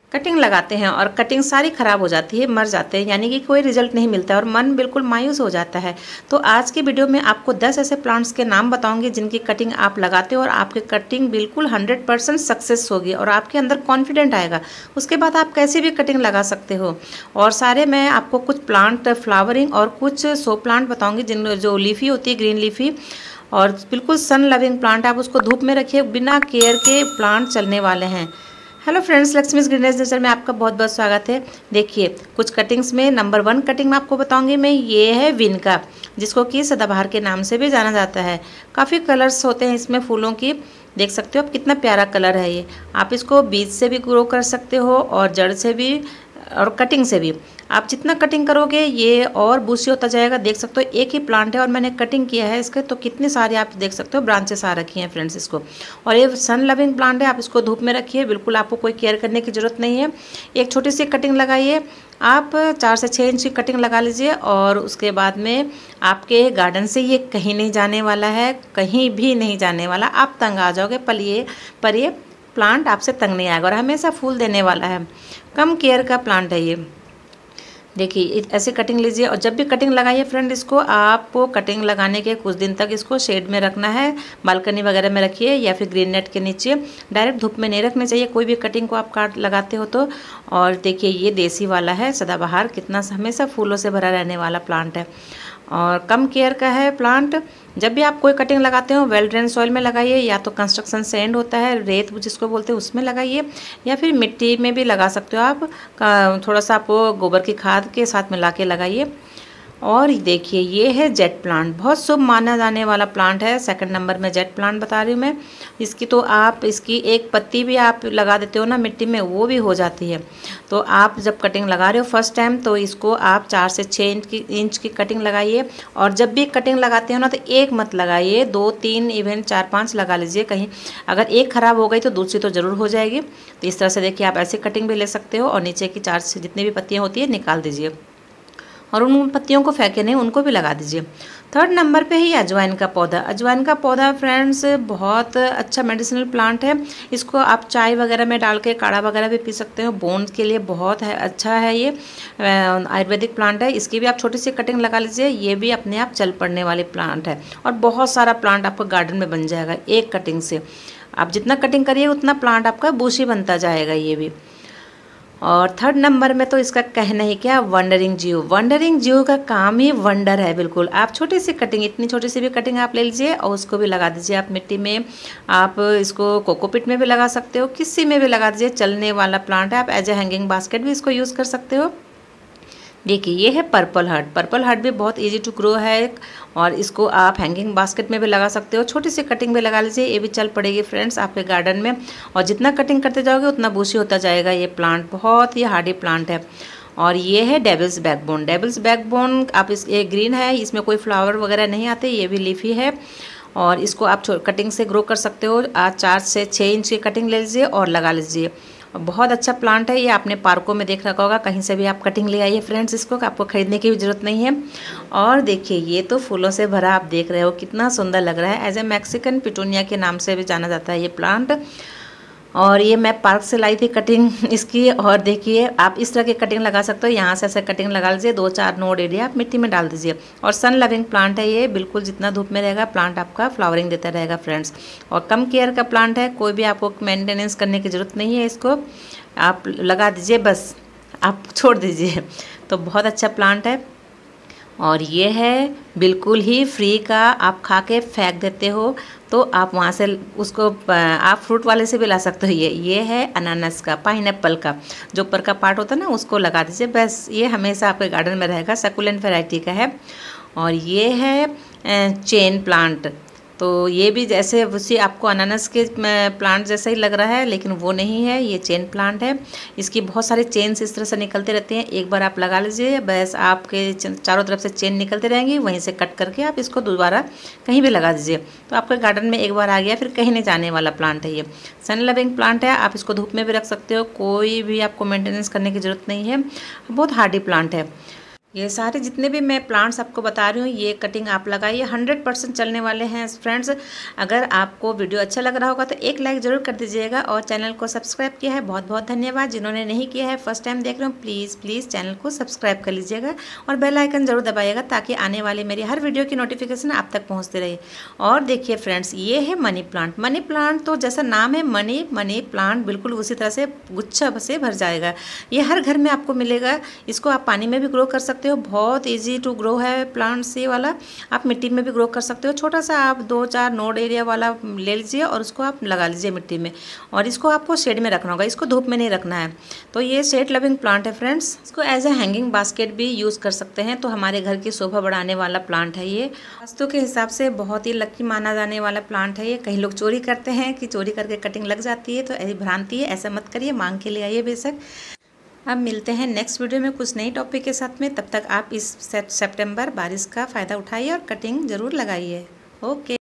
Cutting लगाते हैं और कटिंग सारी ख़राब हो जाती है, मर जाते हैं, यानी कि कोई रिजल्ट नहीं मिलता है और मन बिल्कुल मायूस हो जाता है। तो आज की वीडियो में आपको 10 ऐसे प्लांट्स के नाम बताऊंगी जिनकी कटिंग आप लगाते हो और आपकी कटिंग बिल्कुल 100% सक्सेस होगी और आपके अंदर कॉन्फिडेंट आएगा। उसके बाद आप कैसे भी कटिंग लगा सकते हो। और सारे मैं आपको कुछ प्लांट फ्लावरिंग और कुछ शो प्लांट बताऊँगी जिन जो लीफी होती है, ग्रीन लीफी और बिल्कुल सन लविंग प्लांट। आप उसको धूप में रखिए, बिना केयर के प्लांट चलने वाले हैं। Hello friends, Laxmi's greeneries nature में आपका बहुत बहुत स्वागत है। देखिए कुछ कटिंग्स में नंबर 1 कटिंग में आपको बताऊंगी मैं, ये है विनका, जिसको कि सदाबहार के नाम से भी जाना जाता है। काफ़ी कलर्स होते हैं इसमें फूलों की, देख सकते हो आप कितना प्यारा कलर है ये। आप इसको बीज से भी ग्रो कर सकते हो और जड़ से भी और कटिंग से भी। आप जितना कटिंग करोगे ये और बूसी होता जाएगा। देख सकते हो एक ही प्लांट है और मैंने कटिंग किया है इसके, तो कितने सारे आप देख सकते हो ब्रांचेस आ रखी हैं फ्रेंड्स इसको। और ये सन लविंग प्लांट है, आप इसको धूप में रखिए, बिल्कुल आपको कोई केयर करने की ज़रूरत नहीं है। एक छोटी सी कटिंग लगाइए, आप 4 से 6 इंच की कटिंग लगा लीजिए और उसके बाद में आपके गार्डन से ये कहीं नहीं जाने वाला है, कहीं भी नहीं जाने वाला। आप तंग आ जाओगे पर ये प्लांट आपसे तंग नहीं आएगा और हमेशा फूल देने वाला है। कम केयर का प्लांट है ये। देखिए ऐसे कटिंग लीजिए और जब भी कटिंग लगाइए फ्रेंड, इसको आपको कटिंग लगाने के कुछ दिन तक इसको शेड में रखना है, बालकनी वगैरह में रखिए या फिर ग्रीन नेट के नीचे। डायरेक्ट धूप में नहीं रखने चाहिए कोई भी कटिंग को आप काट लगाते हो तो। और देखिए ये देसी वाला है सदाबहार, कितना हमेशा फूलों से भरा रहने वाला प्लांट है और कम केयर का है प्लांट। जब भी आप कोई कटिंग लगाते हो वेल ड्रेन सॉइल में लगाइए, या तो कंस्ट्रक्शन सैंड होता है, रेत जिसको बोलते हैं, उसमें लगाइए या फिर मिट्टी में भी लगा सकते हो आप। थोड़ा सा आपको गोबर की खाद के साथ मिला के लगाइए। और देखिए ये है जेट प्लांट, बहुत शुभ माना जाने वाला प्लांट है। सेकंड नंबर में जेट प्लांट बता रही हूँ मैं। इसकी तो आप इसकी एक पत्ती भी आप लगा देते हो ना मिट्टी में, वो भी हो जाती है। तो आप जब कटिंग लगा रहे हो फर्स्ट टाइम, तो इसको आप 4 से 6 इंच की कटिंग लगाइए। और जब भी कटिंग लगाते हो ना, तो एक मत लगाइए, 2 3 इवन 4 5 लगा लीजिए। कहीं अगर एक ख़राब हो गई तो दूसरी तो ज़रूर हो जाएगी। तो इस तरह से देखिए आप ऐसे कटिंग भी ले सकते हो और नीचे की 4 से जितनी भी पत्तियाँ होती है निकाल दीजिए और उन पत्तियों को फेंके नहीं, उनको भी लगा दीजिए। थर्ड नंबर पे ही अजवाइन का पौधा। अजवाइन का पौधा फ्रेंड्स बहुत अच्छा मेडिसिनल प्लांट है। इसको आप चाय वगैरह में डाल के काढ़ा वगैरह भी पी सकते हो, बोन्स के लिए बहुत है अच्छा है ये। आयुर्वेदिक प्लांट है, इसकी भी आप छोटी सी कटिंग लगा लीजिए। ये भी अपने आप चल पड़ने वाले प्लांट है और बहुत सारा प्लांट आपका गार्डन में बन जाएगा एक कटिंग से। आप जितना कटिंग करिए उतना प्लांट आपका बूशी बनता जाएगा ये भी। और थर्ड नंबर में तो इसका कहना ही क्या, वंडरिंग जियो। वंडरिंग जियो का काम ही वंडर है बिल्कुल। आप छोटी सी कटिंग, इतनी छोटी सी भी कटिंग आप ले लीजिए और उसको भी लगा दीजिए आप मिट्टी में। आप इसको कोकोपीट में भी लगा सकते हो, किसी में भी लगा दीजिए, चलने वाला प्लांट है। आप एज ए हैंगिंग बास्केट भी इसको यूज़ कर सकते हो। देखिए ये है पर्पल हार्ट। पर्पल हार्ट भी बहुत इजी टू ग्रो है और इसको आप हैंगिंग बास्केट में भी लगा सकते हो, छोटी सी कटिंग भी लगा लीजिए, ये भी चल पड़ेगी फ्रेंड्स आपके गार्डन में। और जितना कटिंग करते जाओगे उतना बूशी होता जाएगा ये प्लांट, बहुत ही हार्डी प्लांट है। और ये है डेविल्स बैकबोन। डेविल्स बैकबोन आप ये ग्रीन है, इसमें कोई फ्लावर वगैरह नहीं आते, ये भी लीफी है और इसको आप कटिंग से ग्रो कर सकते हो। आज 4 से 6 इंच की कटिंग ले लीजिए और लगा लीजिए। बहुत अच्छा प्लांट है ये, आपने पार्कों में देख रखा होगा, कहीं से भी आप कटिंग ले आइए फ्रेंड्स, इसको आपको खरीदने की भी ज़रूरत नहीं है। और देखिए ये तो फूलों से भरा, आप देख रहे हो कितना सुंदर लग रहा है। एज ए मैक्सिकन पिटूनिया के नाम से भी जाना जाता है ये प्लांट। और ये मैं पार्क से लाई थी कटिंग इसकी। और देखिए आप इस तरह की कटिंग लगा सकते हो, यहाँ से ऐसे कटिंग लगा लीजिए, 2-4 नोड एरिया आप मिट्टी में डाल दीजिए। और सन लविंग प्लांट है ये, बिल्कुल जितना धूप में रहेगा प्लांट आपका फ्लावरिंग देता रहेगा फ्रेंड्स। और कम केयर का प्लांट है, कोई भी आपको मेंटेनेंस करने की ज़रूरत नहीं है, इसको आप लगा दीजिए, बस आप छोड़ दीजिए। तो बहुत अच्छा प्लांट है। और ये है बिल्कुल ही फ्री का, आप खा के फेंक देते हो तो आप वहाँ से उसको आप फ्रूट वाले से भी ला सकते हो। ये है अनानास का, पाइनएप्पल का जो ऊपर का पार्ट होता है ना, उसको लगा दीजिए, बस ये हमेशा आपके गार्डन में रहेगा। सकुलेंट वैरायटी का है। और ये है चेन प्लांट। तो ये भी जैसे उसी आपको अनानास के प्लांट जैसा ही लग रहा है, लेकिन वो नहीं है, ये चेन प्लांट है। इसकी बहुत सारे चेन्स इस तरह से निकलते रहते हैं, एक बार आप लगा लीजिए, बस आपके चारों तरफ से चेन निकलते रहेंगी, वहीं से कट करके आप इसको दोबारा कहीं भी लगा दीजिए। तो आपके गार्डन में एक बार आ गया, फिर कहीं नहीं जाने वाला प्लांट है ये। सन लविंग प्लांट है, आप इसको धूप में भी रख सकते हो, कोई भी आपको मेंटेनेंस करने की ज़रूरत नहीं है, बहुत हार्डी प्लांट है। ये सारे जितने भी मैं प्लांट्स आपको बता रही हूँ, ये कटिंग आप लगाइए, 100% चलने वाले हैं फ्रेंड्स। अगर आपको वीडियो अच्छा लग रहा होगा तो एक लाइक ज़रूर कर दीजिएगा, और चैनल को सब्सक्राइब किया है बहुत बहुत धन्यवाद। जिन्होंने नहीं किया है, फर्स्ट टाइम देख रहे हो, प्लीज़ चैनल को सब्सक्राइब कर लीजिएगा और बेल आइकन ज़रूर दबाइएगा, ताकि आने वाली मेरी हर वीडियो की नोटिफिकेशन आप तक पहुँचती रहे। और देखिए फ्रेंड्स, ये है मनी प्लांट। मनी प्लांट तो जैसा नाम है मनी प्लांट, बिल्कुल उसी तरह से गुच्छा से भर जाएगा। ये हर घर में आपको मिलेगा। इसको आप पानी में भी ग्रो कर सकते हो, बहुत इजी टू ग्रो है प्लांट्स ये वाला। आप मिट्टी में भी ग्रो कर सकते हो। छोटा सा आप 2-4 नोड एरिया वाला ले लीजिए और उसको आप लगा लीजिए मिट्टी में, और इसको आपको शेड में रखना होगा, इसको धूप में नहीं रखना है। तो ये शेड लविंग प्लांट है फ्रेंड्स। इसको एज ए हैंगिंग बास्केट भी यूज़ कर सकते हैं। तो हमारे घर की शोभा बढ़ाने वाला प्लांट है ये। वास्तु के हिसाब से बहुत ही लकी माना जाने वाला प्लांट है ये। कई लोग चोरी करते हैं कि चोरी करके कटिंग लग जाती है, तो ऐसी भ्रांति है, ऐसा मत करिए, मांग के लिए आइए बेशक। अब मिलते हैं नेक्स्ट वीडियो में कुछ नई टॉपिक के साथ में। तब तक आप इस सितंबर बारिश का फ़ायदा उठाइए और कटिंग ज़रूर लगाइए। ओके।